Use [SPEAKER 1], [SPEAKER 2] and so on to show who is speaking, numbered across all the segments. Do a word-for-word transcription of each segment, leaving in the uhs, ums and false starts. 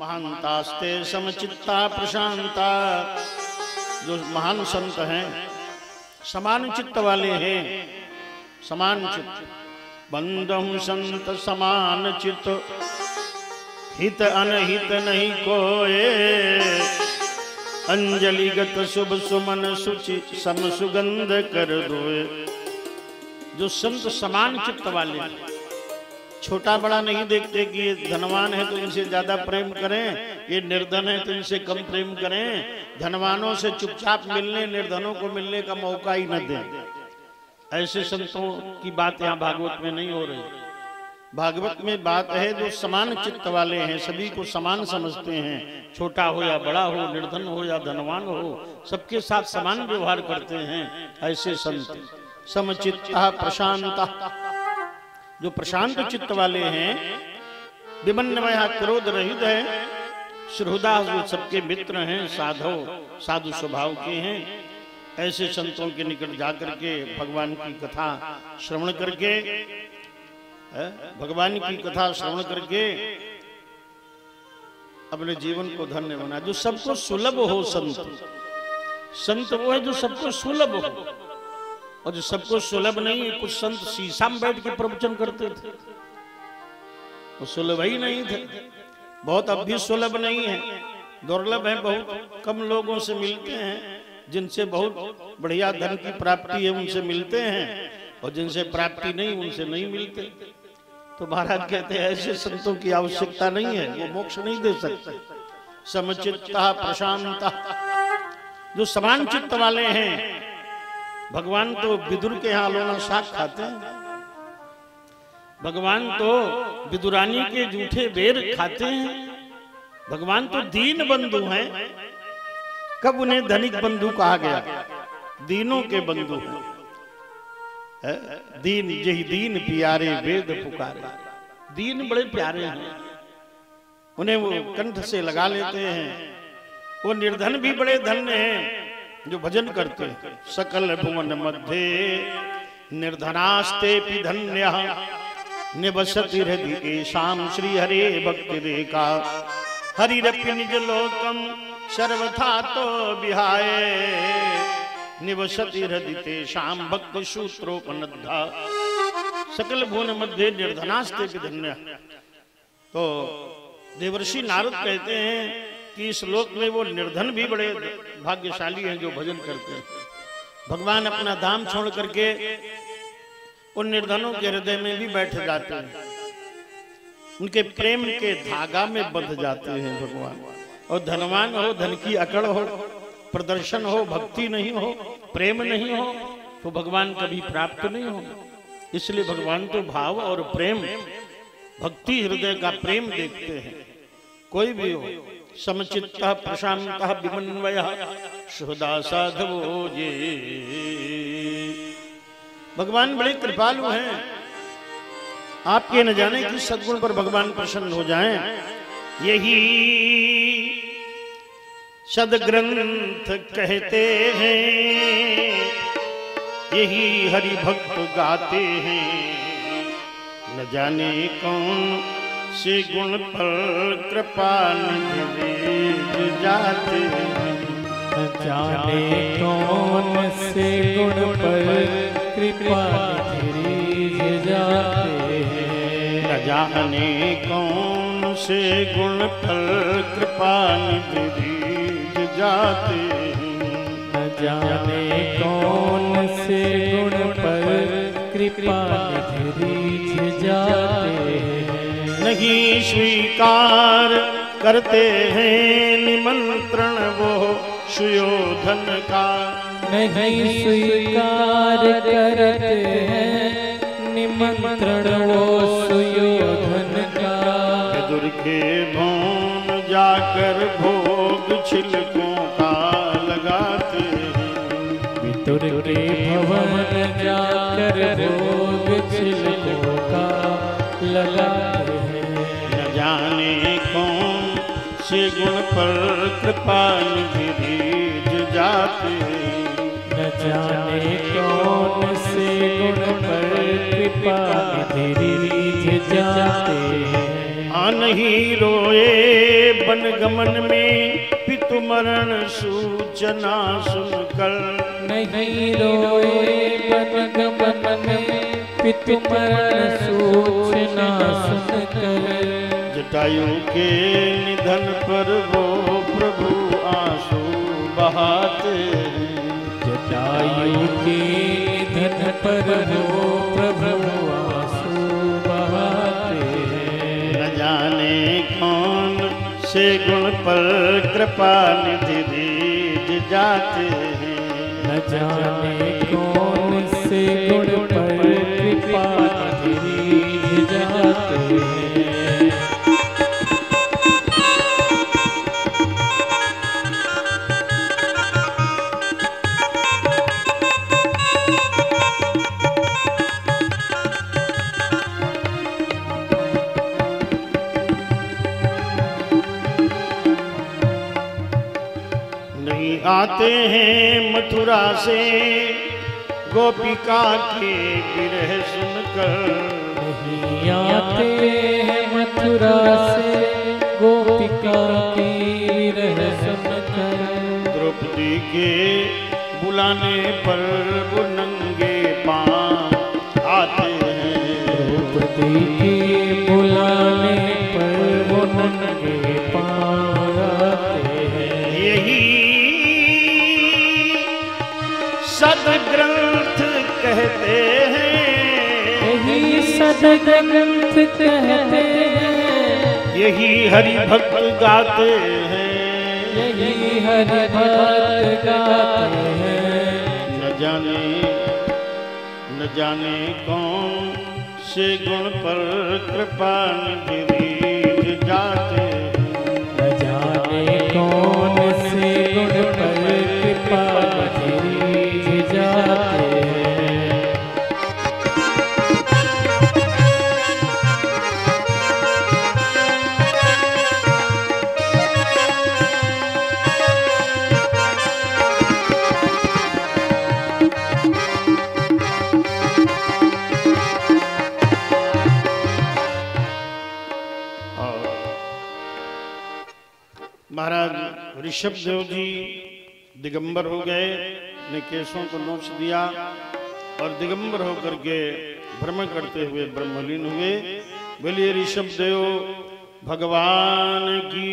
[SPEAKER 1] महानतास्ते समचित्ता प्रशांता, जो महान संत हैं समान चित्त वाले हैं, समान चित्त। बंधु संत समान चित्त, हित अनहित नहीं कोए, अंजलिगत शुभ सुमन सुचि सम सुगंध कर दोए। जो संत समान चित्त वाले, छोटा बड़ा नहीं देखते कि ये धनवान है तो इनसे ज्यादा प्रेम करें, ये निर्धन है तो इनसे कम प्रेम करें। धनवानों से चुपचाप मिलने, निर्धनों को मिलने का मौका ही न दें। ऐसे संतों की बात यहाँ भागवत में नहीं हो रही। भागवत में बात है जो समान चित्त वाले हैं, सभी को समान समझते हैं, छोटा हो या बड़ा हो, निर्धन हो या धनवान हो, सबके साथ समान व्यवहार करते हैं। ऐसे संत समचित्ता प्रशांता, जो प्रशांत चित्त वाले हैं। विमन्नमय, क्रोध रहित है। सुहृदा, जो सबके मित्र हैं, साधो साधु स्वभाव के हैं। ऐसे संतों के निकट जाकर के भगवान की कथा श्रवण करके, भगवान की कथा श्रवण करके अपने जीवन को धन्य बना। जो सबको सुलभ हो संत, संत वो है जो सबको सुलभ हो। और जो सबको सुलभ नहीं, कुछ संत शीशा में बैठ के प्रवचन करते थे, वो सुलभ ही नहीं थे। बहुत अब भी सुलभ नहीं है, दुर्लभ है। बहुत कम लोगों से मिलते हैं, जिनसे बहुत बढ़िया धन की प्राप्ति है उनसे मिलते हैं, और जिनसे प्राप्ति नहीं उनसे नहीं मिलते। तो महाराज कहते हैं ऐसे संतों की आवश्यकता नहीं है, वो मोक्ष नहीं दे सकते। समचित्ता प्रशांता, जो समान चित्त वाले हैं। भगवान तो विदुर के यहाँ लोना शाक खाते हैं, भगवान तो विदुरानी के जूठे बेर खाते हैं। भगवान तो दीन बंधु हैं। कब उन्हें धनिक बंधु कहा गया? दीनों के बंधु हैं। दीन यही दीन प्यारे वेद पुकारे। दीन बड़े प्यारे हैं, उन्हें वो कंठ से लगा लेते हैं। वो निर्धन भी बड़े धन्य हैं जो भजन करते हैं। सकल भुवन मध्य निर्धनास्ते धन्यः, निवसति हृदि एषां श्री हरे भक्ति रेखा। हरिरपि निज लोकम सर्वथा तो विहाय, निवसति हृदि तेषां भक्त सूत्रोपनद्धा। सकल भुवन मध्य निर्धनास्ते धन्यः। तो देवर्षि नारद कहते हैं कि इस लोक में वो निर्धन भी बड़े भाग्यशाली हैं जो भजन करते हैं। भगवान अपना धाम छोड़ करके उन निर्धनों के हृदय में भी बैठ जाते हैं, उनके प्रेम के धागा में बंध जाते हैं भगवान। और धनवान हो, धन की अकड़ हो, प्रदर्शन हो, भक्ति नहीं हो, प्रेम नहीं हो, तो भगवान कभी प्राप्त नहीं हो। इसलिए भगवान तो भाव और प्रेम, भक्ति हृदय का प्रेम देखते हैं, कोई भी हो। समचित्ता प्रशांता विमन्वयः सुहृदा साधवो ये। भगवान बड़े कृपालु हैं। आपके न जाने किस सद्गुण पर भगवान प्रसन्न हो जाएं। यही सदग्रंथ कहते हैं, यही हरि भक्त गाते हैं। न जाने कौन से गुण पर कृपा निधि जाते हैं।
[SPEAKER 2] न जाने कौन से गुण पर कृपा निधि जाते हैं।
[SPEAKER 1] न जाने कौन से गुण पर कृपा निधि जाते हैं।
[SPEAKER 2] न जाने कौन से गुण पर कृपा निधि जाते हैं।
[SPEAKER 1] नहीं स्वीकार करते हैं निमंत्रण वो सुयोधन का।
[SPEAKER 2] नहीं स्वीकार करते हैं निमंत्रण वो सुयोधन का।
[SPEAKER 1] विदुर के भवन जाकर भोग छिलकों का लगाते हैं।
[SPEAKER 2] विदुर के भवन जाकर भोग छिलकों का लगाते हैं।
[SPEAKER 1] न जाने कौन से गुण पर कृपा निधि जाते हैं।
[SPEAKER 2] न जाने कौन से गुण पर कृपा निधि जाते हैं।
[SPEAKER 1] कान ही रोए बन गमन में पितु मरण सूचना सुनकर।
[SPEAKER 2] नहीं रोए बन गमन में पितु मरण सूचना सुनकर।
[SPEAKER 1] जटायु के निधन पर वो प्रभु आंसू बहाते।
[SPEAKER 2] जटायु के निधन पर वो प्रभु आंसू बहाते।
[SPEAKER 1] न जाने कौन से गुण पर कृपा निधि रीझ जाते हैं।
[SPEAKER 2] न जाने कौन से गुण पर कृपा निधि रीझ जाते हैं।
[SPEAKER 1] आते हैं मथुरा से गोपिका के विरह सुनकर।
[SPEAKER 2] नहीं आते हैं मथुरा से गोपिका के विरह सुनकर।
[SPEAKER 1] द्रौपदी के बुलाने पर वो नंगे पांव आते हैं।
[SPEAKER 2] द्रौपदी के बुलाने पर वो नंगे पांव आते हैं।
[SPEAKER 1] यही सदग्रंथ कहते हैं।
[SPEAKER 2] यही सदग्रंथ कहते हैं।
[SPEAKER 1] यही हरि भक्त गाते हैं।
[SPEAKER 2] यही हरि भक्त गाते हैं।
[SPEAKER 1] न जाने न जाने कौन से गुण पर कृपा निधि रीझ जाते हैं।
[SPEAKER 2] न जाने कौन से गुण पर कृपा निधि जाते हैं।
[SPEAKER 1] महाराज ऋषभ देव जी दिगंबर हो गए, ने केशों को नोच दिया और दिगंबर होकर के भ्रमण करते हुए ब्रह्मलीन हुए। बोलिए ऋषभ देव भगवान की।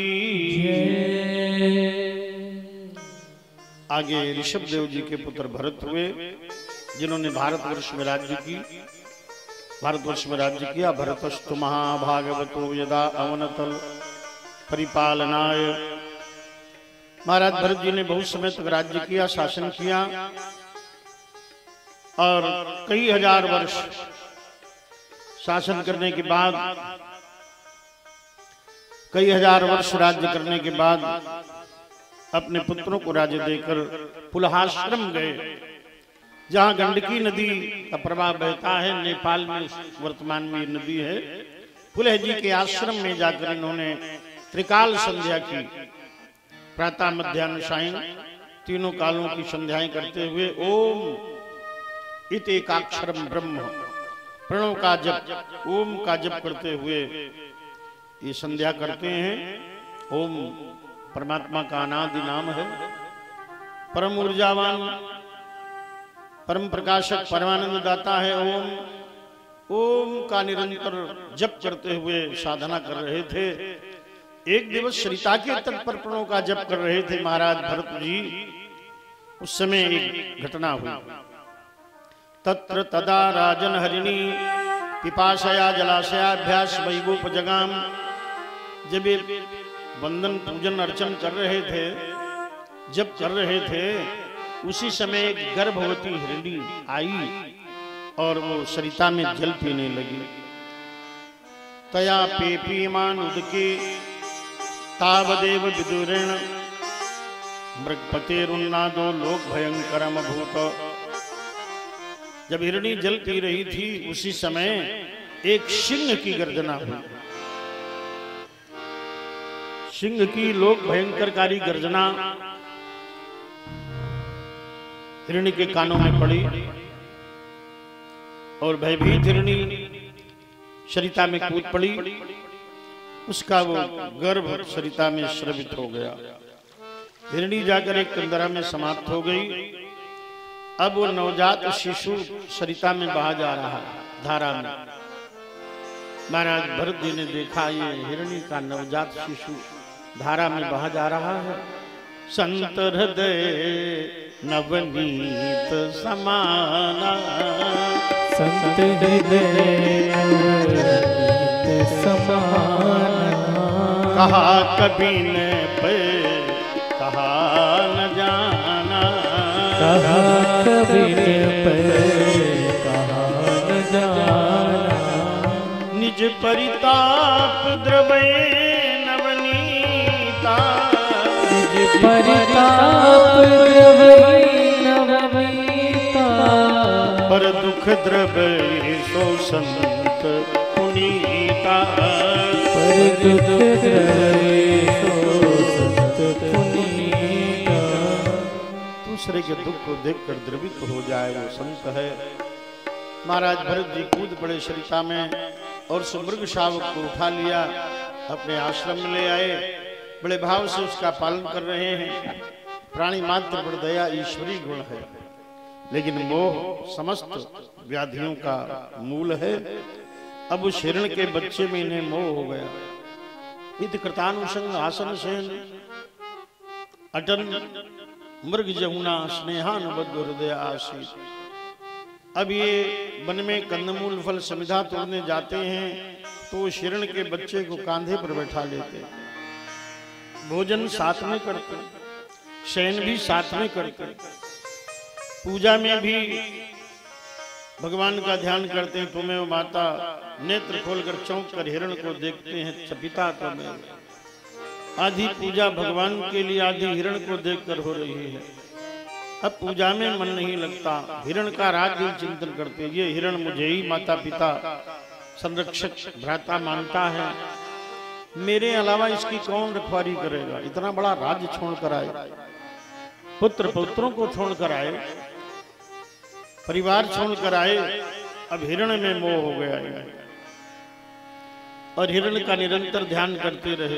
[SPEAKER 1] आगे ऋषभ देव जी के पुत्र भरत हुए, जिन्होंने भारतवर्ष में राज्य की भारतवर्ष में राज्य किया। भरतस्तु महाभागवतो यदा अवनतल परिपालनाय। महाराज भरत जी ने बहुत समय तक राज्य किया, शासन किया और कई हजार वर्ष शासन करने के बाद, कई हजार वर्ष राज्य करने के बाद अपने पुत्रों को राज्य देकर पुलहाश्रम गए, जहां गंडकी नदी का प्रवाह बहता है। नेपाल में वर्तमान में नदी है। पुलह जी के आश्रम में जाकर इन्होंने त्रिकाल संध्या की, प्रातः मध्याह्न सायं तीनों कालों की संध्याएं करते हुए ओम इत एकाक्षरम ब्रह्म प्रणव का जप, ओम का जप करते हुए ये संध्या करते हैं। ओम परमात्मा का अनादि नाम है, परम ऊर्जावान, परम प्रकाशक, परमानंद दाता है। ओम ओम का निरंतर जप करते हुए साधना कर रहे थे। एक दिवस सरिता के तट पर प्रणव का जप कर रहे थे महाराज भरत जी। उस समय एक घटना हुई। तत्र तदा राजन हरिणी पिपाशया जलाशयाभ्यास वैगोपजगाम। जब ये वंदन पूजन अर्चन कर रहे थे, जब कर रहे थे, उसी समय एक गर्भवती हिरणी आई और वो सरिता में जल पीने लगी। तया पेपीमान उदके तावदेव विदुरेण मृगपतेरुन्नादो लोक भयंकरम अभूत। जब हिरणी जल पी रही थी, उसी समय एक सिंह की गर्जना हुई। सिंह की लोक भयंकरकारी गर्जना हिरणी के कानों में पड़ी और भयभीत हिरणी सरिता में कूद पड़ी। उसका वो गर्भ सरिता में स्रवित हो गया। हिरणी जाकर एक कंदरा में समाप्त हो गई। अब वो नवजात शिशु सरिता में बहा जा रहा है, धारा में। महाराज भरत जी ने देखा ये हिरणी का नवजात शिशु धारा में बहा जा रहा है। संत हृदय नवनीत समाना,
[SPEAKER 2] संत हृदय नवनीत समाना,
[SPEAKER 1] कहा कभी न पे कहा न जाना,
[SPEAKER 2] कहा कभी न पे कहा न जाना,
[SPEAKER 1] निज परिताप द्रवय नवनीता,
[SPEAKER 2] निज परिताप द्रवय नवनीता,
[SPEAKER 1] पर दुख द्रवय सो संत पुनीता,
[SPEAKER 2] पर दुख द्रवय सो संत पुनीता।
[SPEAKER 1] दूसरे के दुख को देखकर द्रवित हो जाए वो संत है। महाराज भरत जी कूद पड़े सरिता में और सुमृग शावक को उठा लिया, अपने आश्रम में ले आए। बड़े भाव से उसका पालन कर रहे हैं। प्राणी मात्र पर दया ईश्वरी गुण है, लेकिन मोह समस्त व्याधियों का मूल है। अब उस हिरण के बच्चे में इन्हें मोह हो गया। इत कृतानुसंग आसन सेन अटन मृग जमुना स्नेहानुबद्ध हृदय आशीष। अब ये वन में कंदमूल फल समिधा तोड़ने जाते हैं तो हिरण के बच्चे को कांधे पर बैठा लेते, भोजन साथ में करते, शयन भी साथ में करते, पूजा में भी भगवान का ध्यान करते हैं। तुम्हें माता नेत्र खोलकर चौंक कर हिरण को देखते हैं, चपिता तुम्हें। आधी पूजा भगवान के लिए, आधी हिरण को देखकर हो रही है। अब पूजा में मन नहीं लगता, हिरण का राज्य चिंतन करते। ये हिरण मुझे ही माता पिता संरक्षक भ्राता मानता है, मेरे अलावा इसकी कौन रखवारी करेगा। इतना बड़ा राज्य छोड़कर आए, पुत्र पुत्रों को छोड़कर आए, परिवार छोड़कर आए। अब हिरण में मोह हो गया है और हिरण का निरंतर ध्यान करते रहे।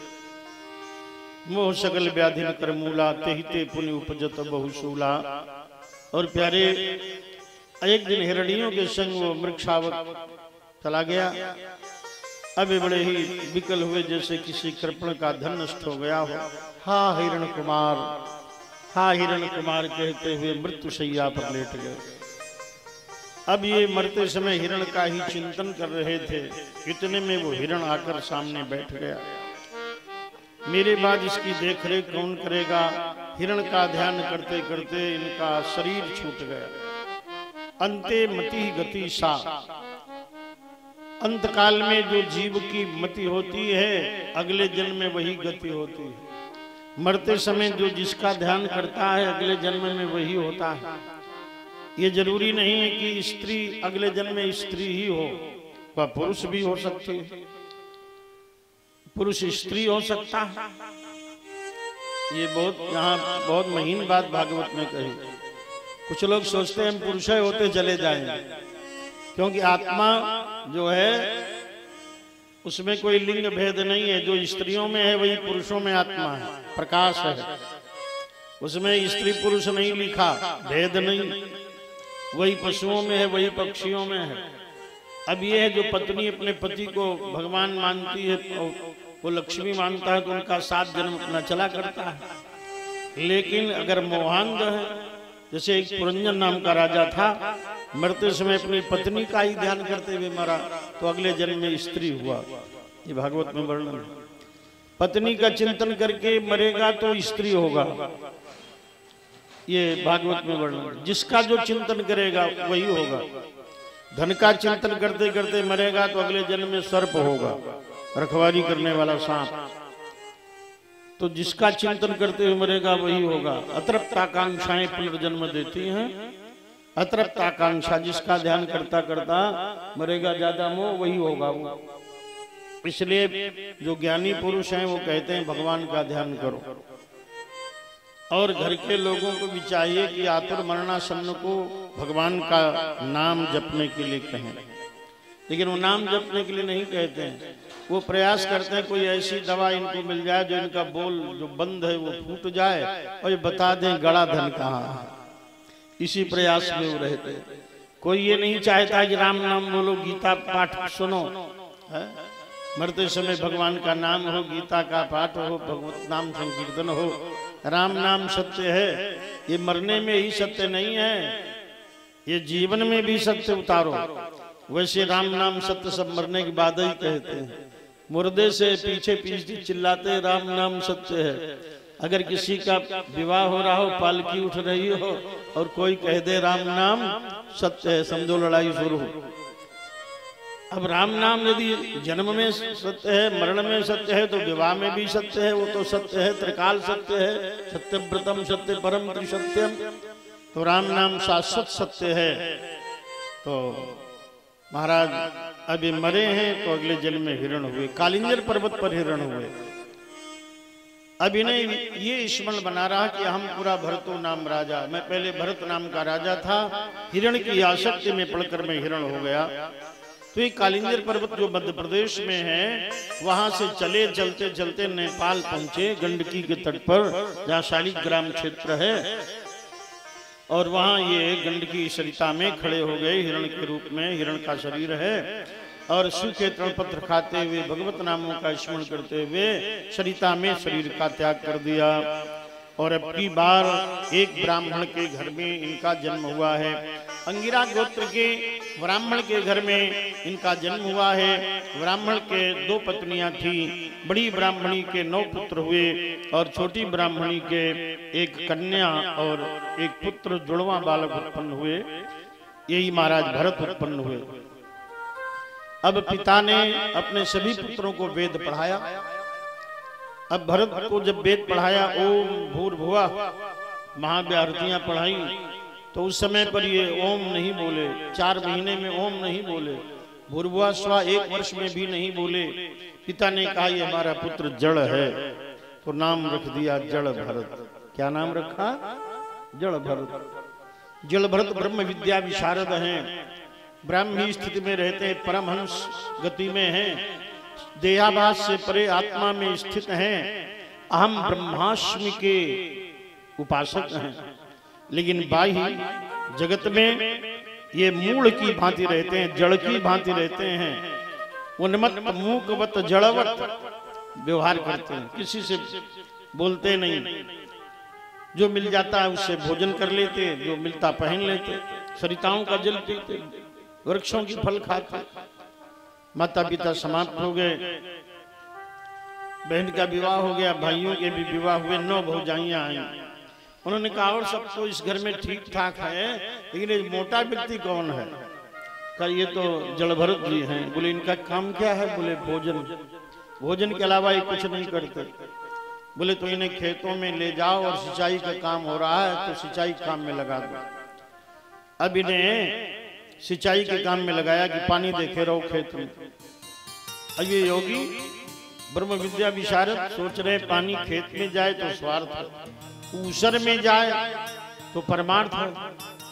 [SPEAKER 1] मोह सकल व्याधि न कर मूला, तेहिते पुण्य उपजत बहुशूला। और प्यारे एक दिन हिरणियों के संग वो मृगशावक चला गया। अब बड़े ही विकल हुए, जैसे किसी कृपण का धन नष्ट हो गया हो। हा हिरण कुमार, हा हिरण कुमार कहते हुए मृत्यु शैया पर लेट गए। अब ये मरते समय हिरण का ही चिंतन कर रहे थे, इतने में वो हिरण आकर सामने बैठ गया। मेरे बाद इसकी देखरेख कौन करेगा। हिरण का ध्यान करते करते इनका शरीर छूट गया। अंते मति गति सा, अंत काल में जो जीव की मति होती है, अगले जन्म में वही गति होती है। मरते समय जो जिसका ध्यान करता है, अगले जन्म में वही होता है। ये जरूरी नहीं है कि स्त्री अगले जन्म में स्त्री ही हो, वह पुरुष भी हो सकती है, पुरुष स्त्री हो सकता है। ये बहुत यहाँ बहुत महीन बात भागवत में कही। कुछ लोग सोचते हैं हम पुरुष होते चले जाएंगे, क्योंकि आत्मा जो है उसमें कोई लिंग भेद नहीं है। जो स्त्रियों में है वही पुरुषों में आत्मा है, प्रकाश है। उसमें स्त्री पुरुष नहीं लिखा, भेद नहीं। वही पशुओं में है, वही पक्षियों में है। अब ये है जो पत्नी अपने पति को भगवान मानती है, वो लक्ष्मी मानता है, तो उनका सात जन्म अपना चला करता है। लेकिन अगर मोहांध है, जैसे एक पुरंजन नाम का राजा था, मरते समय अपनी पत्नी का ही ध्यान करते हुए मरा, तो अगले जन्म में स्त्री हुआ। ये भागवत में वर्णन है। पत्नी का चिंतन करके मरेगा तो स्त्री होगा, ये भागवत में वर्णन। जिसका जो चिंतन करेगा वही होगा। धन का चिंतन करते करते मरेगा तो अगले जन्म में सर्प होगा, रखवाली करने वाला सांप। तो जिसका चिंतन करते हुए मरेगा वही होगा। अतृप्त आकांक्षाएं पुनर्जन्म देती हैं। अतृप्त आकांक्षा, जिसका ध्यान करता करता मरेगा, ज्यादा मोह, वही होगा वो। इसलिए जो ज्ञानी पुरुष हैं वो कहते हैं भगवान का ध्यान करो। और घर के लोगों को भी चाहिए कि आतुर मरणासन्न को भगवान का नाम जपने के लिए कहें। लेकिन वो नाम जपने के लिए नहीं कहते हैं, वो प्रयास करते हैं कोई ऐसी दवा इनको मिल जाए जो इनका बोल जो बंद है वो फूट जाए और ये बता दें गड़ा धन कहाँ है। इसी प्रयास में वो रहते हैं। कोई ये नहीं चाहता कि राम नाम बोलो, गीता पाठ सुनो, है? मरते समय भगवान का नाम हो, गीता का पाठ हो, भगवत नाम संकीर्तन हो। राम नाम सत्य है, ये मरने में ही सत्य नहीं है, ये जीवन में भी सत्य उतारो। वैसे राम नाम सत्य सब मरने के बाद ही कहते हैं। मुर्दे से पीछे पीछे चिल्लाते राम नाम सत्य है। अगर किसी का विवाह हो रहा हो, पालकी उठ रही हो और कोई कह दे राम नाम सत्य है, समझो लड़ाई शुरू हो। अब राम नाम यदि जन्म में सत्य है, मरण में सत्य है, तो विवाह में भी सत्य है, वो तो सत्य है, त्रिकाल सत्य है, सत्यव्रतम सत्य परम त्रिसत्यम। तो राम नाम शाश्वत सत्य है। तो महाराज अभी मरे हैं तो अगले जन्म में हिरण हुए, कालिंजर पर्वत पर हिरण हुए। अब इन्हें ये स्मरण बना रहा कि हम पूरा भरतो नाम राजा, मैं पहले भरत नाम का राजा था, हिरण की आसक्ति में पड़कर मैं हिरण हो गया। तो ये कालिंजर पर्वत जो मध्य प्रदेश में है, वहां से चले चलते चलते नेपाल पहुंचे, गंडकी के तट पर जहाँ शालिग्राम क्षेत्र है, और वहां ये गंडकी सरिता में खड़े हो गए हिरण के रूप में। हिरण का शरीर है और सूखे तृणपत्र खाते हुए भगवत नामों का स्मरण करते हुए सरिता में शरीर का त्याग कर दिया। और अब की बार एक ब्राह्मण के घर में इनका जन्म हुआ है। अंगिरा गोत्र के ब्राह्मण के घर में इनका जन्म हुआ है। ब्राह्मण के दो पत्नियां थी, बड़ी ब्राह्मणी के नौ पुत्र हुए और छोटी ब्राह्मणी के एक कन्या और एक पुत्र जुड़वा बालक उत्पन्न हुए। यही महाराज भरत उत्पन्न हुए। अब पिता ने अपने सभी पुत्रों को वेद पढ़ाया। अब भरत को जब वेद पढ़ाया, ओम भूर्भुवः महाव्याहृतियां पढ़ाई, तो उस समय पर ये ओम नहीं बोले, चार महीने में ओम नहीं बोले, भूर्भुवः स्वा एक वर्ष में भी नहीं बोले। पिता ने कहा ये हमारा पुत्र जड़ है, तो नाम रख दिया जड़ भरत। क्या नाम रखा? जड़ भरत। जड़ भरत ब्रह्म विद्या विशारद हैं, ब्राह्मी स्थिति में रहते हैं, परमहंस गति में हैं, देहाभास से परे आत्मा में स्थित हैं, अहम ब्रह्मास्मि के उपासक हैं। लेकिन बाह्य जगत में ये मूल की भांति रहते हैं, जड़ की भांति रहते हैं, उन्मत्त मूकवत जड़वत व्यवहार करते हैं, किसी से बोलते नहीं। जो मिल जाता है उससे भोजन कर लेते, जो मिलता पहन लेते, सरिताओं का जल पीते, वृक्षों की फल खाते। माता पिता समाप्त हो गए, बहन का विवाह हो गया, भाइयों के भी विवाह हुए, नौ भौजाइयां आई। उन्होंने कहा और सब तो इस घर में ठीक ठाक है, लेकिन ये मोटा व्यक्ति कौन है? कहा ये तो जड़ भरत जी हैं। बोले इनका काम क्या है? बोले भोजन, भोजन के अलावा ये कुछ नहीं करते। बोले तो इन्हें खेतों में ले जाओ और सिंचाई का काम हो रहा है तो सिंचाई काम में लगा दो। अब इन्हें सिंचाई के काम में लगाया कि पानी देखे रहो खेत में। अब ये योगी ब्रह्म विद्या विशारद सोच रहे पानी खेत में जाए तो स्वार्थ, ऊसर में जाए तो परमार्थ है।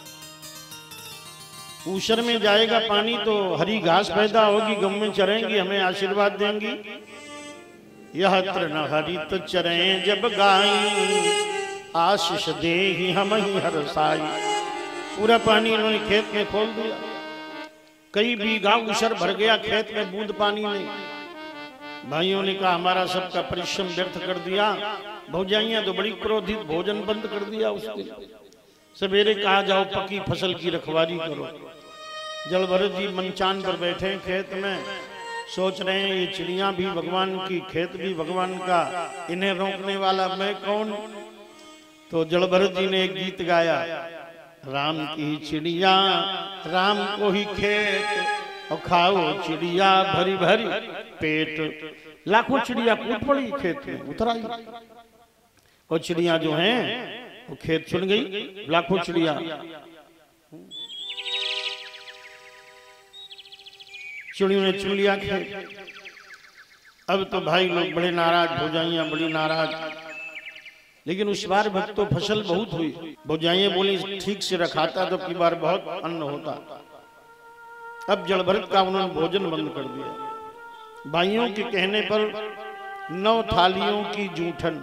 [SPEAKER 1] ऊसर में जाएगा पानी तो हरी घास पैदा होगी, गम में चरेंगी, हमें आशीर्वाद देंगी। यह त्र न हरित चरें जब गाई, आशीष दे ही हम ही हरसाई। पूरा पानी इन्होंने खेत में खोल दिया, कई बीघा ऊसर भर गया, खेत में बूंद पानी नहीं। भाइयों ने कहा हमारा सबका परिश्रम व्यर्थ कर दिया। भौजाइयां तो बड़ी क्रोधित, भोजन बंद कर दिया उसके। सवेरे कहा जाओ पकी फसल की रखवाली करो। जड़ भरत जी मंचान पर बैठे खेत में, सोच रहे हैं ये चिड़िया भी भगवान की, खेत भी भगवान का, इन्हें रोकने वाला मैं कौन? तो जड़ भरत जी ने एक गीत गाया, राम की चिड़िया राम को ही खेत, और खाओ चिड़िया भरी भरी पेट। लाखों चिड़िया कूद पड़ी खेत में, उतर आई, और चिड़िया जो हैं वो खेत चुन गई, लाखों चिड़िया। चिड़ियों ने चुन लिया खेत। अब तो भाई लोग बड़े नाराज, भौजाइयां बड़ी नाराज। लेकिन उस बार भक्त तो फसल बहुत हुई। भौजाइयां बोली ठीक से रखाता तो की बार बहुत अन्न होता। अब जड़ भरत का उन्होंने भोजन बंद कर दिया। भाइयों के कहने पर नौ थालियों की जूठन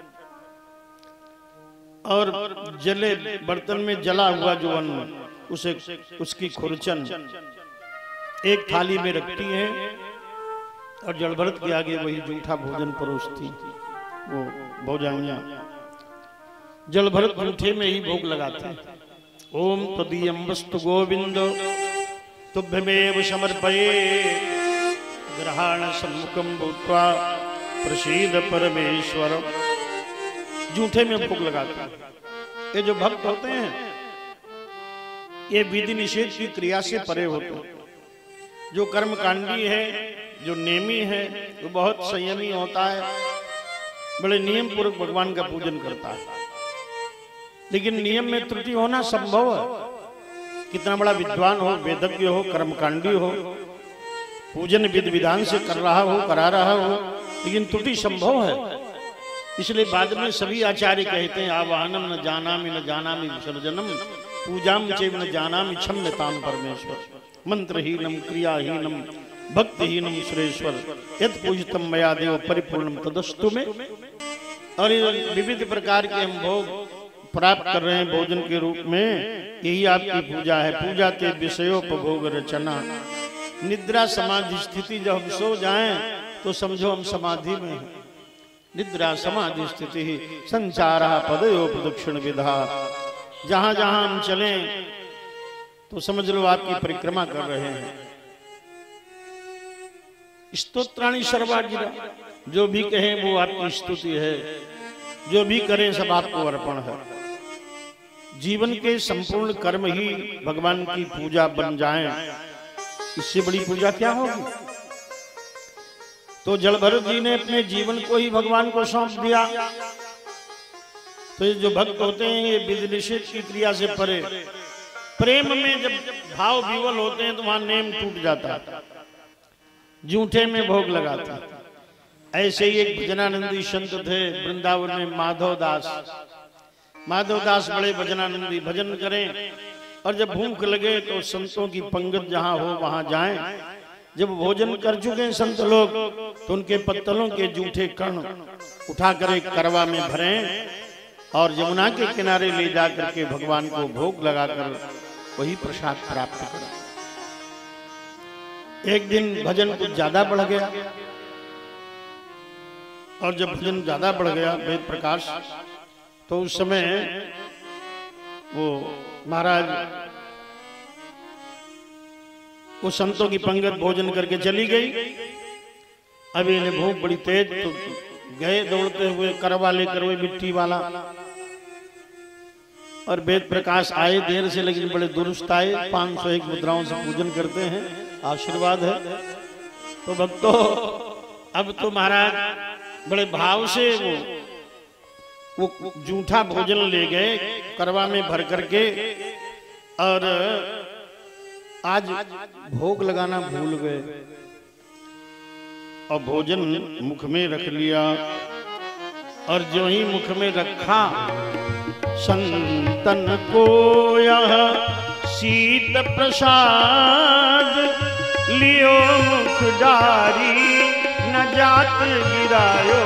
[SPEAKER 1] और जले बर्तन में जला हुआ जो अन्न, उसे उसकी खुरचन एक थाली में रखती है और जलभरत के आगे वही जूठा भोजन परोसती। वो भोजाइयां जलभरत जूठे में ही भोग लगाते हैं। ओम तदीयं वस्तु गोविंद तुभ्यमेव समर्पये ग्रहाण सम्मुखं भूत्वा प्रसीद परमेश्वर। जूठे में भोग लगाते हैं। ये जो भक्त होते हैं ये विधि निषेध की क्रिया से परे होते हैं। जो कर्मकांडी है, जो नेमी है, वो बहुत संयमी होता है, बड़े नियम पूर्वक भगवान का पूजन करता है। लेकिन नियम में त्रुटि होना संभव है। कितना बड़ा विद्वान हो, वेदज्ञ हो, कर्मकांडी हो, पूजन विधि विधान से कर रहा हो, करा रहा हो, लेकिन त्रुटि संभव है। इसलिए बाद में सभी आचार्य कहते हैं आवाहनम न जानामि न जानामि विसर्जनम पूजाम चैव न जानामि क्षम्यताम परमेश्वर मंत्रहीनम क्रियाहीनम भक्तिहीनम सुरेश्वर यत् पूजितम मया देव परिपूर्णम तदस्तु में। और विविध प्रकार के हम भोग प्राप्त कर रहे हैं भोजन के रूप में, यही आपकी पूजा है। पूजा ते विषयोपभोग रचना। निद्रा समाधि स्थिति जब हम सो जाएं तो समझो हम समाधि में हैं। निद्रा समाधि स्थिति ही संचारा पदयो प्रदक्षिण विधा। जहां जहां हम चलें तो समझ लो आपकी परिक्रमा कर रहे हैं। स्तोत्राणि सर्वागिरा, जो भी कहें वो आपकी स्तुति है, जो भी करें सब आपको अर्पण है। जीवन के संपूर्ण कर्म ही भगवान की पूजा बन जाएं, इससे बड़ी पूजा क्या होगी। तो जलभरत जी ने अपने जीवन को ही भगवान को सौंप दिया। तो ये जो भक्त होते हैं ये विधि निषेध की क्रिया से परे, प्रेम में जब भाव विवल होते हैं तो वहां नेम टूट जाता है, जूठे में भोग लगाता। ऐसे ही एक भजनानंदी संत थे वृंदावन में, माधव दास। माधव दास बड़े भजनानंदी, भजन करें और जब भूख लगे तो संतों की पंगत जहां हो वहां जाएं। जब भोजन कर चुके हैं संत लोग तो उनके पत्तलों के जूठे कण उठाकर एक करवा में भरें और यमुना के किनारे ले जाकर के भगवान को भोग लगाकर वही प्रसाद प्राप्त करें। एक दिन भजन कुछ ज्यादा बढ़ गया और जब भजन ज्यादा बढ़ गया वेद प्रकाश, तो उस समय वो महाराज वो संतों की पंगत भोजन करके चली गई। अभी इन्हें भूख बड़ी तेज, तो गए दौड़ते हुए करवा लेकर हुए मिट्टी वाला। और वेद प्रकाश आए देर से, लेकिन बड़े दुरुस्त आए। पांच सौ एक मुद्राओं से पूजन करते हैं, आशीर्वाद है। तो भक्तों अब तो महाराज बड़े भाव से वो वो जूठा भोजन ले गए करवा में भर करके, और आज भोग लगाना भूल गए और भोजन मुख में रख लिया। और जो ही मुख में रखा संतन को यह शीत प्रसाद लियो मुख डारी न जात गिरायो।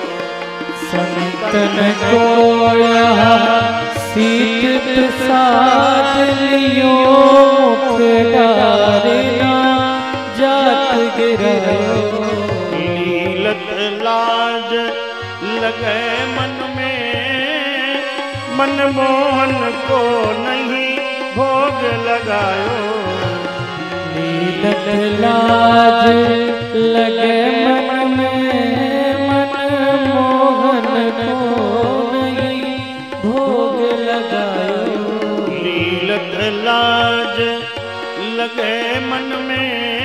[SPEAKER 2] संतन को यह शीत प्रसाद लियो मुख डारी न जात गिरायो।
[SPEAKER 1] लीलत लाज लगे मन में मनमोहन को नहीं भोग लगायो।
[SPEAKER 2] लीलत लाज लगे मन में मनमोहन को नहीं भोग लगायो।
[SPEAKER 1] लीलत लाज लगे मन में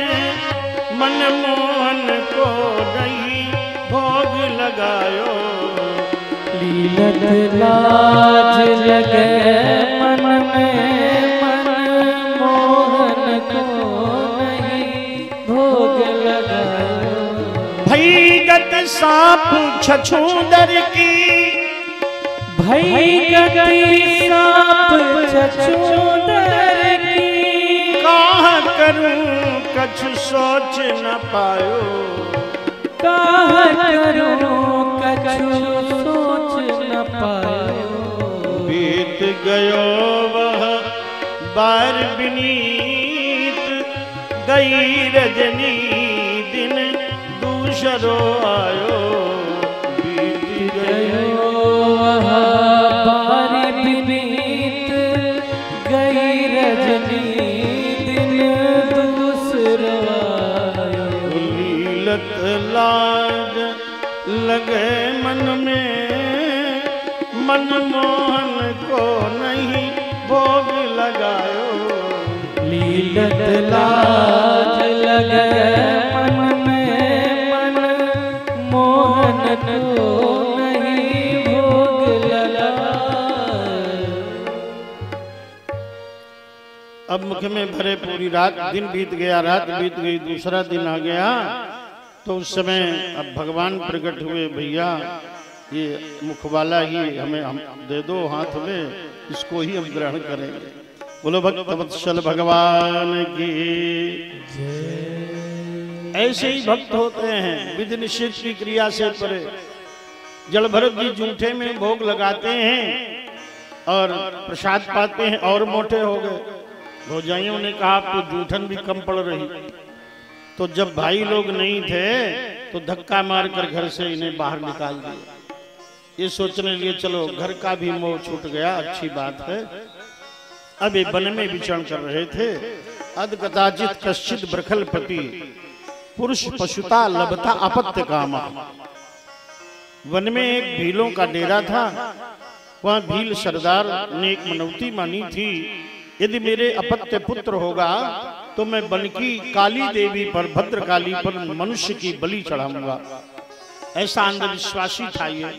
[SPEAKER 1] मनमोहन को नहीं भोग लगायो।
[SPEAKER 2] लीलत लाज लगे मन में मनमोहन को नहीं भोग लगायो।
[SPEAKER 1] भईगत सांप छछूंदर की,
[SPEAKER 2] भईगत सांप छछूंदर की,
[SPEAKER 1] कहाँ करूं कछु सोच न पायो,
[SPEAKER 2] काह करूं कछु सोच न पायो।
[SPEAKER 1] बीत गयो वह बार विनीत, गई रजनी दिन दूसरो आयो। बीत गयो
[SPEAKER 2] वह बार विनीत, गई रजनी दिन दूसरो आयो।
[SPEAKER 1] लीलत लाज लगे मन में, मनमोहन को नहीं भोग लगायो।
[SPEAKER 2] लीलत लाज लगे मन में, मन मोहन को नहीं भोग लगायो।
[SPEAKER 1] अब मुख में भरे पूरी रात, दिन बीत गया, रात बीत गई, दूसरा दिन आ गया। तो उस समय अब भगवान प्रकट हुए, भैया ये मुखवाला ही हमें हम दे दो हाथ में, इसको ही हम ग्रहण करेंगे। बोलो भक्त वत्सल भगवान की। ऐसे ही भक्त होते हैं, विधि निषेध की क्रिया से परे। जल भरत जी जूठे में भोग लगाते हैं और प्रसाद पाते हैं और मोटे हो गए। भौजाइयों ने कहा आप तो जूठन भी कम पड़ रही। तो जब भाई लोग नहीं थे तो धक्का मारकर घर से इन्हें बाहर निकाल दिया। ये सोचने लिए चलो घर का भी मोह छूट गया, अच्छी बात है। अब ये वन में विचरण कर रहे थे। अद कदाचित कश्चित ब्रखलपति, पुरुष पशुता लभता अपत्य कामा। वन में एक भीलों का डेरा था। वहां भील सरदार ने एक मनौती मानी थी, यदि मेरे अपत्य पुत्र होगा तो मैं वन की काली देवी पर, भद्रकाली पर मनुष्य की बलि चढ़ाऊंगा। ऐसा अंधविश्वासी था ये।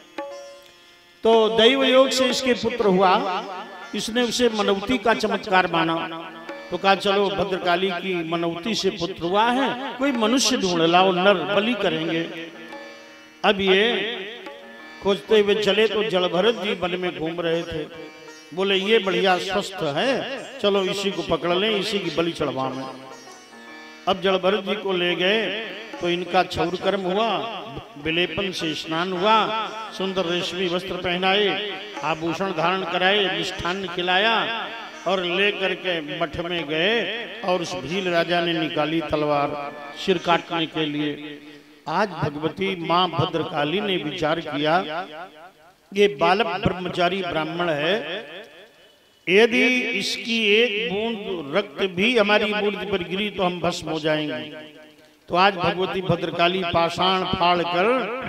[SPEAKER 1] तो दैव योग से इसके पुत्र हुआ। इसने उसे मनौती का चमत्कार माना। तो कहा चलो भद्रकाली की मनौती से पुत्र हुआ है, कोई मनुष्य ढूंढ लाओ, नर बलि करेंगे। अब ये खोजते हुए चले तो जलभरत जी वन में घूम रहे थे। बोले ये बढ़िया स्वस्थ है, चलो इसी को पकड़ लें, इसी की बलि चढ़वाएं। अब जलभरत जी को ले गए तो इनका क्षौर कर्म हुआ, विलेपन से स्नान हुआ, सुंदर रेशमी वस्त्र पहनाए, आभूषण धारण कराए, मिष्ठान्न खिलाया और ले करके मठ में गए। और उस भील राजा ने निकाली तलवार सिर काटने के लिए। आज भगवती मां भद्रकाली ने विचार किया, ये बालक ब्रह्मचारी ब्राह्मण है, यदि इसकी एक बूंद रक्त भी हमारी मूर्ति पर गिरी तो हम भस्म हो जाएंगे। तो आज भगवती भद्रकाली पाषाण फाड़ कर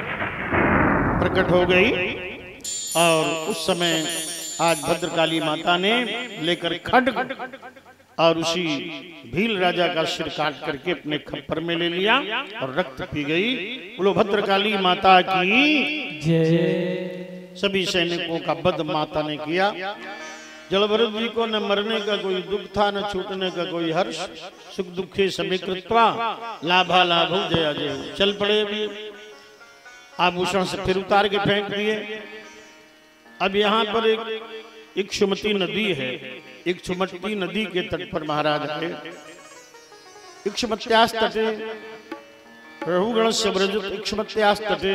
[SPEAKER 1] प्रकट हो गई। और उस समय आज भद्रकाली माता ने लेकर खड्ग और उसी भील राजा का सिर काट करके अपने खप्पर में ले लिया और रक्त पी गई। बोलो भद्रकाली माता की
[SPEAKER 2] जय।
[SPEAKER 1] सभी सैनिकों का वध माता ने किया। जलभरत जी को न मरने का कोई दुख था, न छूटने का कोई हर्ष। सुख दुखे समीकृत्वा लाभा लाभो जया जय। चल पड़े अभी, आभूषण से फिर उतार के फेंक दिए। अब यहाँ पर एक इक्षुमती नदी है। इक्षुमती नदी के तट पर महाराज आए। इक्षुमत्यास तटे रघुगण से व्रजत इक्षुमत्यास तटे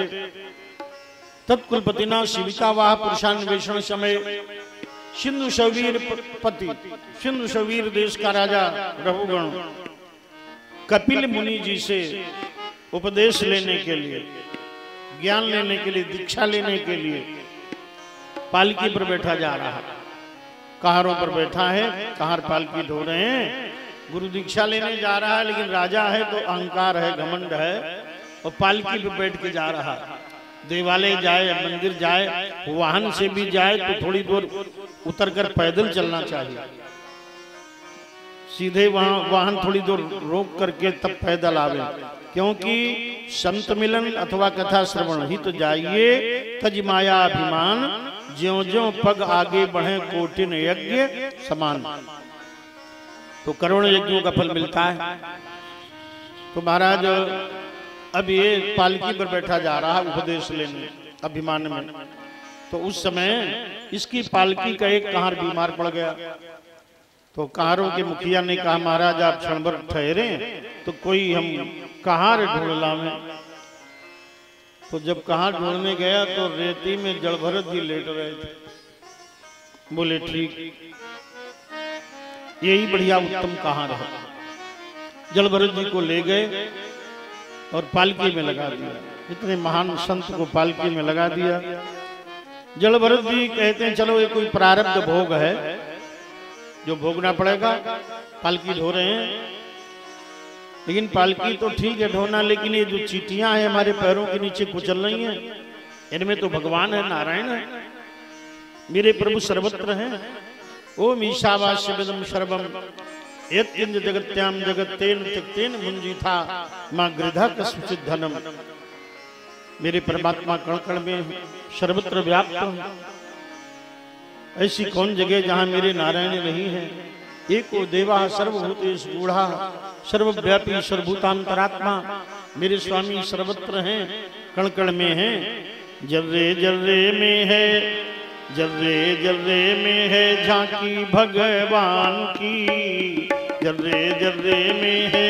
[SPEAKER 1] तत्कुलपतिना शिविका वाह पुरुषान्वेषण समय सिंधु शवीर पति, सिंधु शवीर देश का राजा रघुगण कपिल मुनि जी से उपदेश लेने के लिए, ज्ञान लेने के लिए, दीक्षा लेने के लिए पालकी पर बैठा जा रहा है। कहारों पर बैठा है, कहार पालकी ढो रहे हैं। गुरु दीक्षा लेने जा रहा है, लेकिन राजा है तो अहंकार है, घमंड है, और पालकी पर बैठ के जा रहा है। देवालय जाए, मंदिर जाए, वाहन से भी जाए तो थोड़ी दूर उतरकर पैदल चलना चाहिए। सीधे वहां वाहन थोड़ी दूर रोक करके तब पैदल आवे, क्योंकि संत मिलन अथवा कथा श्रवण ही तो जाइए। तज माया अभिमान, ज्यों ज्यों पग आगे बढ़े कोटिन यज्ञ समान। तो करोड़ यज्ञों का फल मिलता है। तो महाराज अब ये पालकी पर बैठा जा रहा है उपदेश लेने अभिमान में। तो उस समय इसकी पालकी का एक कहार बीमार पड़ गया। तो कहारों के मुखिया ने कहा महाराज आप क्षण भर ठहरे तो कोई हम कहार ढूंढ लावे। तो जब कहार ढूंढने गया तो रेती में जड़ भरत जी लेट रहे थे। बोले ठीक, यही बढ़िया उत्तम कहार है। जड़ भरत जी को ले गए और पालकी में लगा दिया। इतने महान संत को पालकी में लगा दिया। जड़ भरत जी कहते हैं चलो ये कोई प्रारब्ध भोग है जो भोगना पड़ेगा। पालकी ढो रहे हैं, लेकिन पालकी तो ठीक है ढोना, लेकिन ये जो चीटियां हैं हमारे पैरों के नीचे कुचल रही हैं, इनमें तो भगवान है, नारायण है, मेरे प्रभु सर्वत्र हैं। ओम ईशावास्यमिदं सर्वं यत्किंच जगत्याम जगत्तेन त्यक्तेन मुंजिथा मां गृधा कस्मचित् धनम। मेरे परमात्मा कण कण में सर्वत्र व्याप्त है। ऐसी कौन जगह जहां मेरे नारायण नहीं है। एको देवा सर्वभूतेषु गूढ़ा सर्वव्यापी सर्वभूतांतरात्मा, मेरे स्वामी सर्वत्र हैं, कण कण में हैं। जर्रे जर्रे में है, जर्रे जर्रे में है झांकी भगवान की। जर्रे जर्रे में है,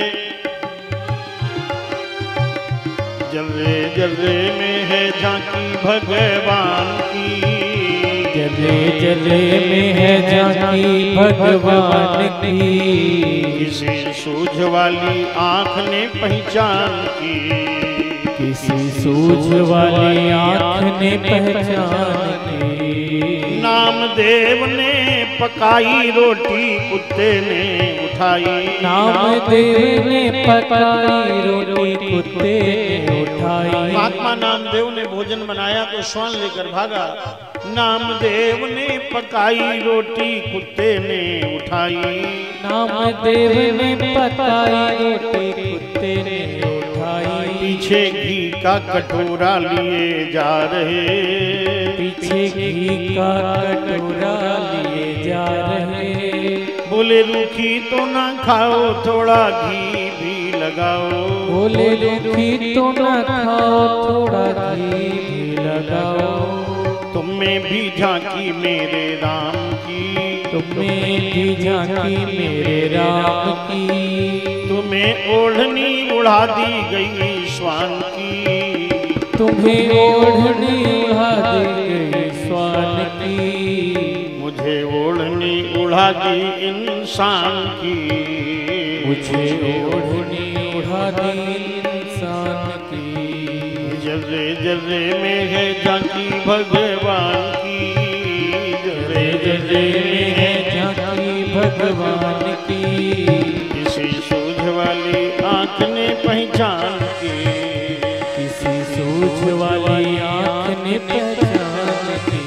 [SPEAKER 1] जर्रे जर्रे में है झांकी भगवान की।
[SPEAKER 2] जर्रे जर्रे में है झांकी भगवान की।
[SPEAKER 1] किसी सूझ वाली आँख ने पहचान की,
[SPEAKER 2] किसी सूझ वाली आँख ने पहचान की।
[SPEAKER 1] नामदेव ने पकाई रोटी कुत्ते ने उठाई।
[SPEAKER 2] नामदेव ने पकाई रोटी कुत्ते ने उठाई।
[SPEAKER 1] महात्मा नामदेव ने भोजन बनाया तो श्वान लेकर भागा। नामदेव ने पकाई रोटी कुत्ते ने उठाई।
[SPEAKER 2] नामदेव ने पकाई रोटी कुत्ते ने उठाई।
[SPEAKER 1] पीछे घी का कटोरा लिए जा रहे,
[SPEAKER 2] पीछे घी का कटोरा लिए जा रहे।
[SPEAKER 1] बोले रूखी तो ना खाओ थोड़ा घी भी लगाओ।
[SPEAKER 2] बोले रूखी तो ना खाओ थोड़ा घी भी लगाओ।
[SPEAKER 1] तुम्हें भी झांकी मेरे राम की,
[SPEAKER 2] तुम्हें भी झांकी मेरे राम की।
[SPEAKER 1] तुम्हें ओढ़नी उड़ा दी गई स्वान की।
[SPEAKER 2] तुम्हें ओढ़नी उड़ा दी गई स्वान की।
[SPEAKER 1] मुझे ओढ़नी उड़ा दी इंसान की।
[SPEAKER 2] मुझे ओढ़नी उड़ा दी इंसान की।
[SPEAKER 1] जर्रे जर्रे में है झांकी भगवान की। जर्रे जर्रे में है
[SPEAKER 2] झांकी भगवान की।
[SPEAKER 1] किसी सूझ वाली आँख ने पहचान की।
[SPEAKER 2] किसी सूझ वाली आँख ने पहचान की।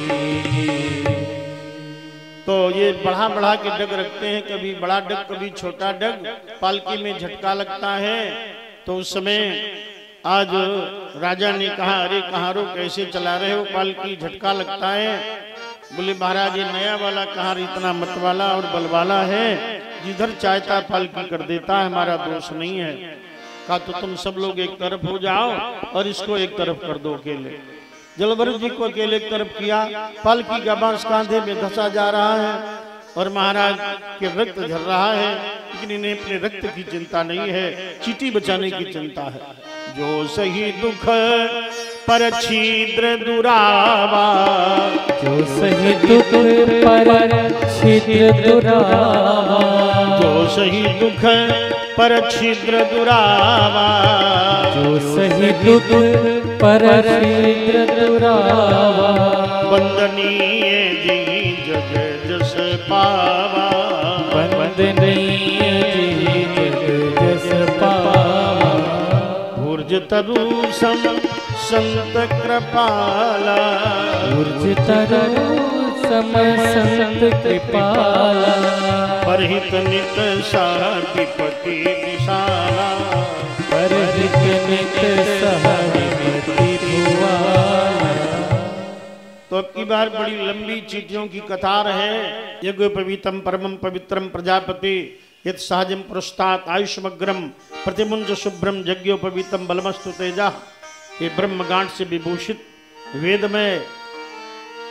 [SPEAKER 1] तो ये बढ़ा बढ़ा के डग रखते हैं, कभी बड़ा डग कभी छोटा डग। पालकी में झटका लगता है तो उस समय आज राजा ने कहा अरे कहारो कैसे चला रहे हो पालकी, झटका लगता है। बोले महाराज ये नया वाला कहार इतना मत वाला और बल वाला है, जिधर चाहता पालकी कर देता है, हमारा दोष नहीं है। कहा तो तुम सब लोग एक तरफ हो जाओ और इसको एक तरफ कर दो अकेले। जलभरत जी को अकेले एक तरफ किया। पालकी का बांस कांधे में धंसा जा रहा है और महाराज के रक्त झर रहा है, लेकिन इन्हें अपने रक्त की चिंता नहीं है, चीटी बचाने की चिंता है। जो सही दुख पर छिद्र दुरावा,
[SPEAKER 2] जो सही दुख पर छिद्र दुरावा।
[SPEAKER 1] जो सही दुख पर छिद्र दुरावा।
[SPEAKER 2] जो सही दुख पर छिद्र दुरावा।
[SPEAKER 1] वंदनीय जी जग जस पावा।
[SPEAKER 2] वंदनीय जी जग जस पावा।
[SPEAKER 1] ऊर्ज तरु सम संत कृपाला।
[SPEAKER 2] ऊर्ज तरु सम संत कृपाला।
[SPEAKER 1] परहित नित साधिपति विशाला।
[SPEAKER 2] परहित नित साधिपति भुवाला।
[SPEAKER 1] तो अब की बार बड़ी लंबी चीटियों की कतार है। यज्ञ पवित्रम परमं पवित्रम प्रजापति यत् सहजम पुरस्तात् आयुष्मग्रम प्रतिमुंज शुभ्रम यज्ञोपवीतम बलमस्तु तेजा। ये ब्रह्मगांठ से विभूषित वेद में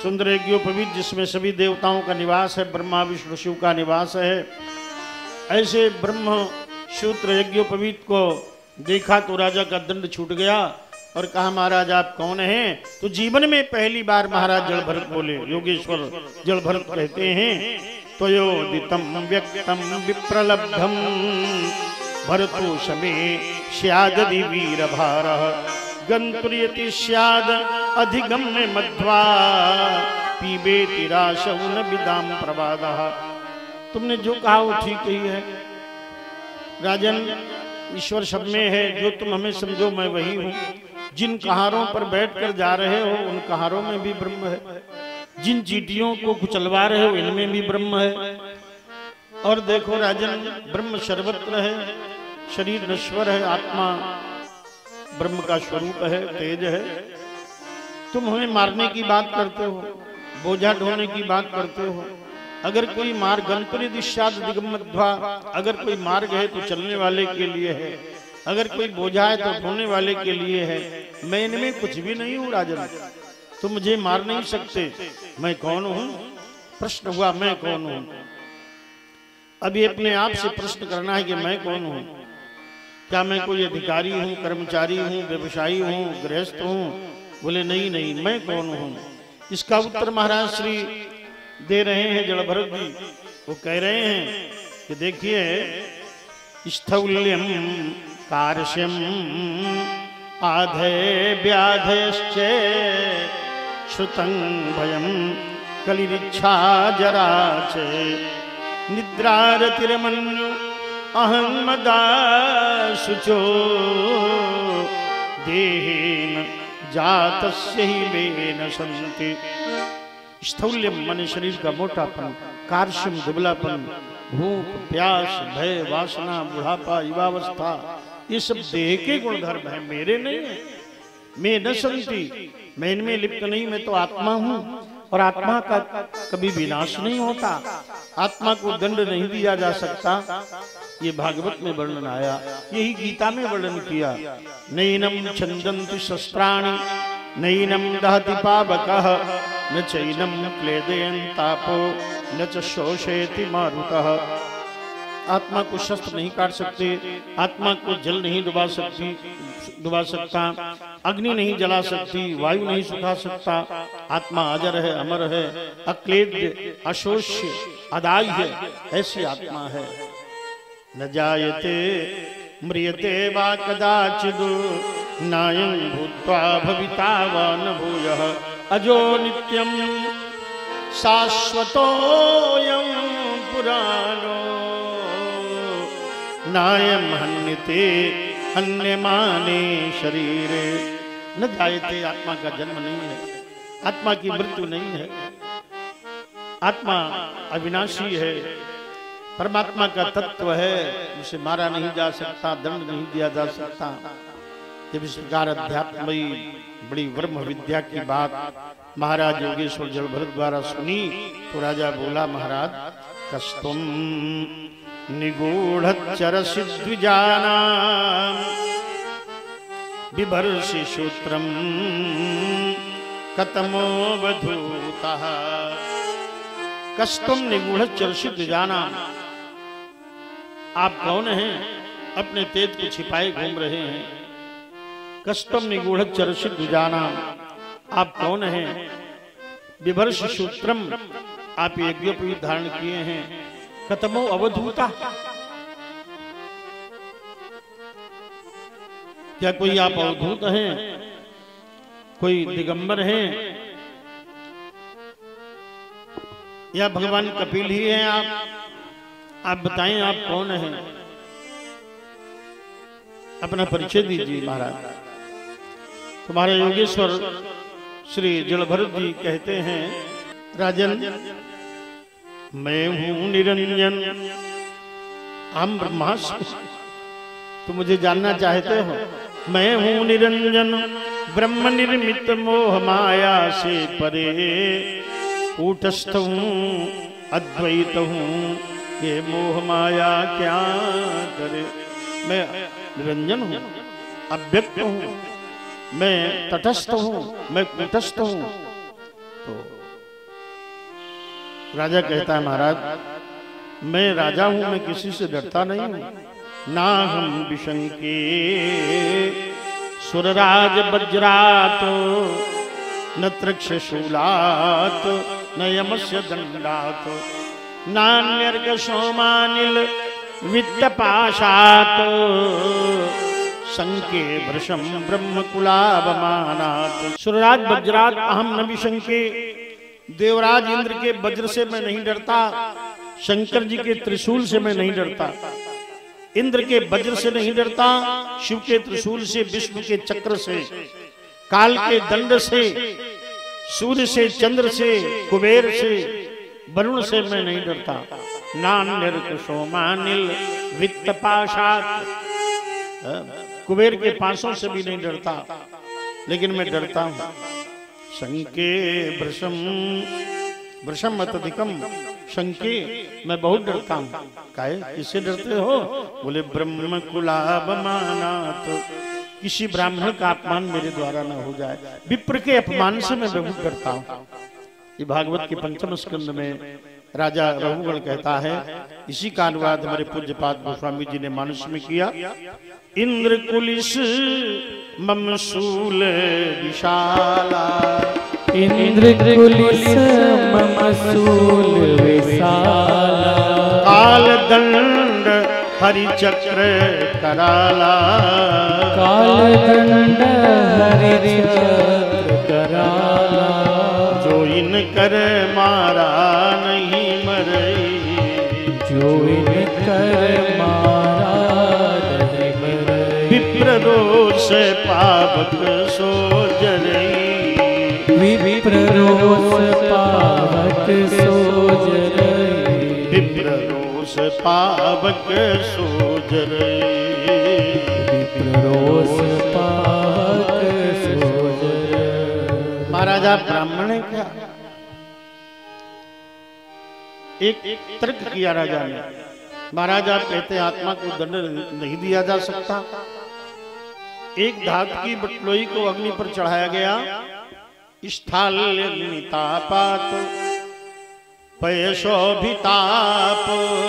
[SPEAKER 1] सुंदर यज्ञोपवीत जिसमें सभी देवताओं का निवास है, ब्रह्मा विष्णु शिव का निवास है। ऐसे ब्रह्म सूत्र यज्ञोपवीत को देखा तो राजा का दंड छूट गया और कहा महाराज आप कौन हैं? तो जीवन में पहली बार महाराज जल भरत बोले। योगेश्वर जल भरत कहते हैं त्वयोदितं व्यक्तं विप्रलब्धं भरतो समे स्यादि वीरभारः गन्तुर्यति स्याद अधिगम्य मध्वा पीबेति राशौ न विदाम प्रवादः। तुमने जो कहा वो ठीक ही है राजन, ईश्वर सब में है, जो तुम हमें समझो मैं वही हूँ। जिन कहारों पर बैठकर जा रहे हो उन कहारों में भी ब्रह्म है, जिन चीटियों को कुचलवा रहे हो इनमें भी ब्रह्म है। और देखो राजन, ब्रह्म सर्वत्र है, शरीर नश्वर है, आत्मा ब्रह्म का स्वरूप है, तेज है। तुम हमें मारने की बात करते हो, बोझा ढोने की बात करते हो। अगर कोई मार्ग गंतुर्य दिशाद दिगमध्वा, अगर कोई मार्ग है तो चलने वाले के लिए है, अगर कोई बोझा है तो ढोने वाले के लिए है। मैं इनमें कुछ भी नहीं हूँ राजन, तुम मुझे मार नहीं सकते। मैं कौन हूँ? प्रश्न हुआ मैं कौन हूँ। अभी अपने आप से प्रश्न करना है कि मैं कौन हूँ। क्या मैं कोई अधिकारी हूँ, कर्मचारी हूँ, व्यवसायी हूँ, गृहस्थ हूँ? बोले नहीं नहीं, मैं कौन हूँ। इसका उत्तर महाराज श्री दे रहे हैं जल भरत जी। वो कह रहे हैं कि देखिए स्थौल्यम कार्श्यम आधे व्याधश्च श्रुतं भयं कलिरिच्छा जरा च निद्रारतिरमन्यु अहं मदा शुचो देहेन जातस्य ही मेन सन्ति। स्थौल्यम मन शरीर का मोटापन, कार्श्यम दुबलापन, भूख प्यास भय वासना बुढ़ापा युवावस्था, ये सब देह के गुणधर्म है, मेरे नहीं है। मैं न संति, मैं इनमें लिप्त नहीं, मैं तो आत्मा हूँ और आत्मा का कभी विनाश नहीं होता, आत्मा को दंड नहीं दिया जा सकता। ये भागवत में वर्णन आया, यही गीता में वर्णन किया। नैनम छंदन्ति शस्त्राणि नैनम दहति पावकः न चैनम क्लेदयन् तापो न च शोषयति मारुतः। आत्मा को शस्त्र नहीं काट सकते, आत्मा को जल नहीं डुबा सकती डुबा सकता, अग्नि नहीं जला सकती, वायु नहीं सुखा सकता। आत्मा अजर है, अमर है, अक्लेद्य, अशोष्य, अदाह्य, ऐसी आत्मा है। न जायते म्रियते वा कदाचिद् नायं भूत्वा भविता वा न भूयः अजो नित्यं शाश्वतोऽयं पुराणो नायं हन्यते हन्यमाने शरीरे। न जायते, आत्मा का जन्म नहीं है, आत्मा की मृत्यु नहीं है, आत्मा अविनाशी है, परमात्मा का तत्व है, उसे मारा नहीं जा सकता, दंड नहीं दिया जा सकता। जब इस प्रकार अध्यात्मयी बड़ी ब्रह्म विद्या की बात महाराज योगेश्वर जल भरत द्वारा सुनी तो राजा बोला महाराज कस्तुम निगूढ़चरसि द्विजानां बिभर्षि सूत्रम कतमोऽवधूतः। कस्तुम निगूढ़चरसि द्विजानां, आप कौन हैं? अपने तेज को छिपाए घूम रहे हैं। कस्तम निगूढ़चरसि द्विजानां, आप कौन हैं? बिभर्ष सूत्रम, आप यज्ञोपवीत धारण किए हैं। कतमो अवधूता, क्या कोई आप अवधूत हैं? कोई दिगंबर हैं? या भगवान कपिल ही हैं आप? आप बताएं आप कौन हैं? अपना परिचय दीजिए महाराज। तुम्हारे योगेश्वर श्री जल भरत जी कहते हैं राजन मैं हूं निरंजन हम ब्रह्मास्मि। तुम मुझे जानना चाहते हो? मैं हूं निरंजन ब्रह्म निर्मित मोह माया से परे, कूटस्थ हूं अद्वैत हूं ये मोह माया क्या करे। मैं निरंजन हूं, अव्यक्त हूं, मैं तटस्थ हूं, मैं कूटस्थ हूं। तो राजा कहता है महाराज मैं राजा हूं, मैं किसी से डरता नहीं हूं। ना हम विशंके सुरराज वज्रात न तृक्षशूलात न यमस्य दंडात नान्यर्क सोमानिल वित्तपाशात संके भृशम ब्रह्मकुलावमानात। सुरराज वज्रात अहम न विशंके, देवराज इंद्र के वज्र से मैं नहीं डरता, शंकर जी के त्रिशूल से मैं नहीं डरता, इंद्र के वज्र से नहीं डरता, शिव के त्रिशूल से, विष्णु के चक्र से, काल के दंड से, सूर्य से, चंद्र से, कुबेर से, वरुण से मैं नहीं डरता। नान्यर्क सोमानिल वित्तपाशात, कुबेर के पासों से भी नहीं डरता, लेकिन मैं डरता हूं शंके भृशम, भृशम अत्यधिकम शंके, मैं बहुत डरता हूं। काहे किससे डरते हो? बोले ब्रह्म कुलावमानात, किसी ब्राह्मण का अपमान मेरे द्वारा न हो जाए, विप्र के अपमान से मैं बहुत डरता हूं। ये भागवत के पंचम स्कंद में राजा रघुगण कहता है, इसी का अनुवाद हमारे पूज्यपाद गोस्वामी जी ने मानस में किया। इंद्र कुलिस मम शूल विशाला,
[SPEAKER 2] इंद्र कुलिस मम शूल विशाला,
[SPEAKER 1] काल दंड हरि चक्र कराला,
[SPEAKER 2] काल दंड हरि चक्र कराला,
[SPEAKER 1] जो इन कर मारा नहीं मरई,
[SPEAKER 2] जो इन कर मारा नहीं मरई,
[SPEAKER 1] विप्र रोष पावक सो जरई,
[SPEAKER 2] विप्र रोष पावक सो जरई,
[SPEAKER 1] विप्र रोष पावक सो जरई,
[SPEAKER 2] विप्र रोष पावक सो जरई।
[SPEAKER 1] महाराजा ब्राह्मण है क्या? एक तर्क किया राजा ने। महाराज आप कहते आत्मा को दंड नहीं दिया जा सकता। एक धातु की बटलोई को अग्नि पर चढ़ाया गया, स्थाल्यग्नितापात पयशोभिताप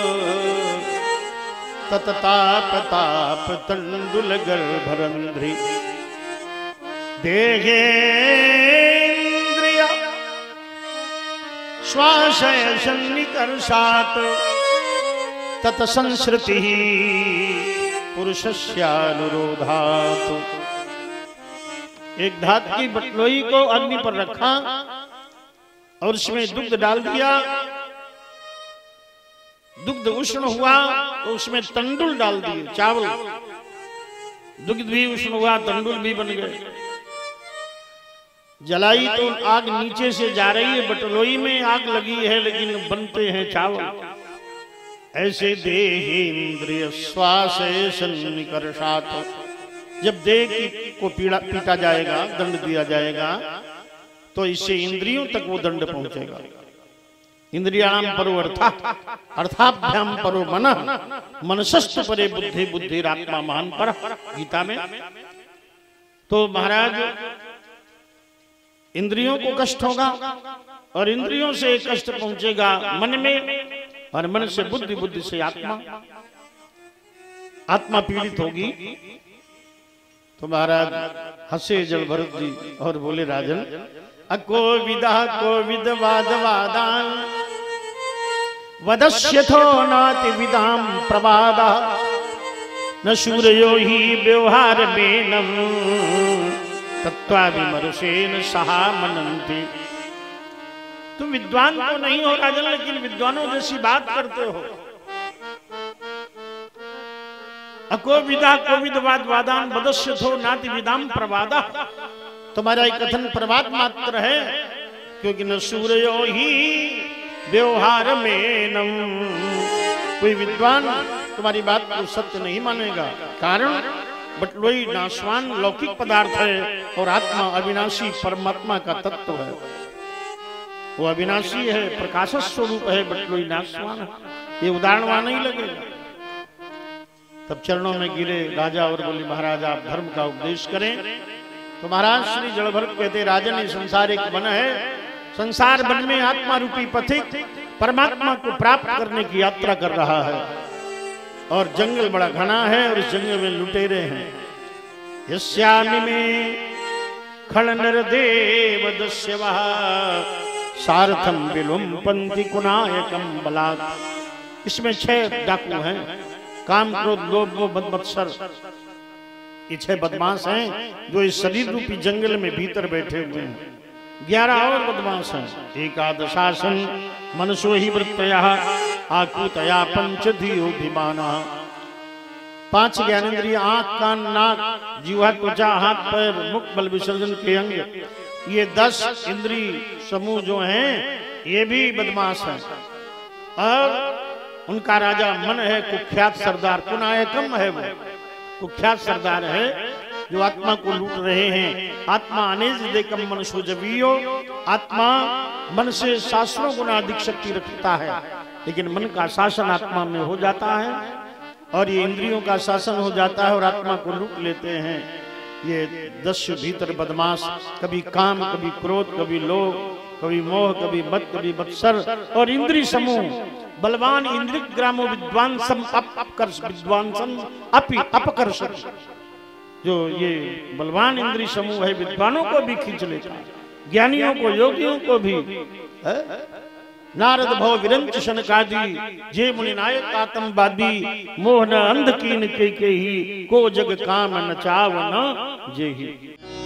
[SPEAKER 1] ततताप ताप तंडुल गर्भरंध्रि देहे श्वासय सन्निकर्षात् तत्संसृति पुरुषस्यानुरोधात्। एक धातु की बटलोई को अग्नि पर रखा और उसमें दुग्ध डाल दिया, दुग्ध उष्ण हुआ तो उसमें तंडुल डाल दिए, चावल, दुग्ध भी उष्ण हुआ, तंडुल भी बन गए। जलाई तो आग नीचे से जा रही है, बटलोई में आग लगी है लेकिन बनते हैं चावल। ऐसे देह इंद्रिय श्वास सन्निकर्षात्, जब देह को पीड़ा पीटा जाएगा, दंड दिया जाएगा, तो इससे इंद्रियों तक वो दंड पहुंचेगा। इंद्रियाणाम परो अर्था अर्थाभ्याम परो मनः मनसस्त परे बुद्धि बुद्धिरात्मा महान पर, गीता में। तो महाराज इंद्रियों को कष्ट होगा और इंद्रियों से कष्ट पहुंचेगा मन में, और मन से बुद्धि, बुद्धि से आत्मा, आत्मा पीड़ित होगी। तो महाराज हंसे जल भरत जी और बोले राजन अको विदा को विद वाद वादान वदस्यथो नाति विदाम प्रवादा न शूरयो ही व्यवहार बेनम तत्वाभिमर्शेन सहा मनन्ति। तुम विद्वान तो नहीं हो राजन, लेकिन विद्वानों जैसी बात करते हो। अको विदा को विदवाद वादान वदस्यथो नाति विदाम प्रवादा, तुम्हारा एक कथन प्रवाद मात्र है, क्योंकि न सूर्यो ही व्यवहार में नम, कोई विद्वान तुम्हारी बात को सत्य नहीं मानेगा। कारण बटलोई नाशवान लौकिक पदार्थ है और आत्मा अविनाशी परमात्मा का तत्व है। वो अविनाशी है, प्रकाश स्वरूप है, बटलोई नाशवान है। ये उदाहरण वहां नहीं लगेगा। तब चरणों में गिरे राजा और बोले महाराज आप धर्म का उपदेश करें। तो महाराज श्री जलभरत कहते राजन ये संसार एक वन है, संसार वन में आत्मा रूपी पथिक परमात्मा को प्राप्त करने की यात्रा कर रहा है। और जंगल बड़ा घना है और इस जंगल में लुटेरे हैं। यस्यामि में खल नर देव दस्यवा सारथम विलुम्पन्ति कुनायकम बलात्। इसमें छह डाकू हैं, काम क्रोध लोभ मोह मद मत्सर। ये छह बदमाश हैं जो इस शरीर रूपी जंगल में भीतर बैठे हुए हैं। ग्यारह और बदमाश हैं। एकादशासन मनसो ही वृत्तया आकुतया पंच धियोभिमाना। पांच ज्ञानेंद्रिय आंख कान नाक जीवा त्वचा हाथ पैर मुख बल विसर्जन के अंग, ये दस इंद्रिय समूह जो हैं ये भी बदमाश हैं। और उनका राजा मन है, कुख्यात सरदार कुनायकम है, वो कुख्यात सरदार है जो आत्मा को लूट रहे हैं। आत्मा अनेज देकम मनुष्य जबियो, आत्मा मन से शास्त्रों गुना अधिक शक्ति रखता है, लेकिन मन का शासन आत्मा में हो जाता है और ये इंद्रियों का शासन हो जाता है और आत्मा को लूट लेते हैं। ये दस भीतर बदमाश, कभी काम कभी क्रोध कभी लोभ कभी मोह कभी मद कभी मत्सर और इंद्रिय समूह बलवान इंद्रिय ग्रामो विद्वांसम अपकर्ष विद्वांसम अपि अपकर्ष। जो ये बलवान इंद्रिय समूह है विद्वानों को भी खींच लेता है, ज्ञानियों को योगियों को भी। है? नारद भव विरंच शनकादि जे मुनि नायक आतंकवादी मोह न अंध कीन के ही को जग काम न चाव न जेहि।